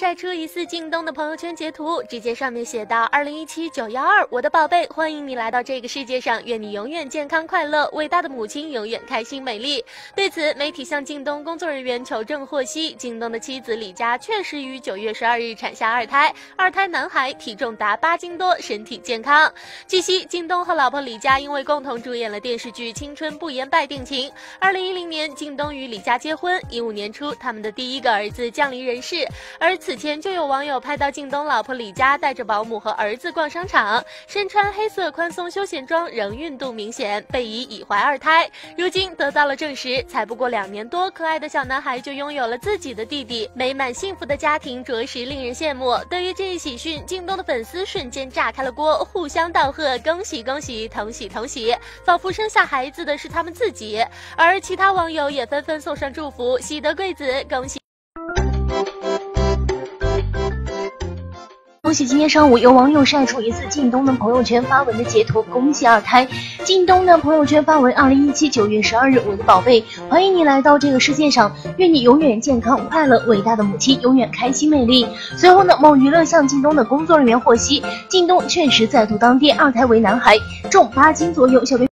晒出疑似靳东的朋友圈截图，只见上面写道：“2017-912，我的宝贝，欢迎你来到这个世界上，愿你永远健康快乐，伟大的母亲永远开心美丽。”对此，媒体向靳东工作人员求证获悉，靳东的妻子李佳确实于9月12日产下二胎男孩，体重达8斤多，身体健康。据悉，靳东和老婆李佳因为共同主演了电视剧《青春不言败》定情。2010年，靳东与李佳结婚，15年初，他们的第一个儿子降临人世。而此前就有网友拍到靳东老婆李佳带着保姆和儿子逛商场，身穿黑色宽松休闲装，仍孕肚明显，被疑已怀2胎。如今得到了证实，才不过2年多，可爱的小男孩就拥有了自己的弟弟，美满幸福的家庭着实令人羡慕。对于这一喜讯，靳东的粉丝瞬间炸开了锅，互相道贺，恭喜恭喜，同喜同喜，仿佛生下孩子的是他们自己。而其他网友也纷纷送上祝福，喜得贵子，恭喜。 恭喜今天上午有网友晒出疑似靳东的朋友圈发文的截图，恭喜2胎。靳东的朋友圈发文：2017-9月12日，我的宝贝，欢迎你来到这个世界上，愿你永远健康快乐，伟大的母亲永远开心美丽。随后呢，某娱乐向靳东的工作人员获悉，靳东确实在途当爹，2胎为男孩，重8斤左右。小